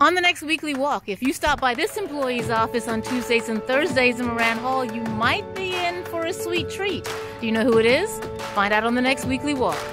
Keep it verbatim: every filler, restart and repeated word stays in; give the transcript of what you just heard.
On the next weekly walk, if you stop by this employee's office on Tuesdays and Thursdays in Moran Hall, you might be in for a sweet treat. Do you know who it is? Find out on the next weekly walk.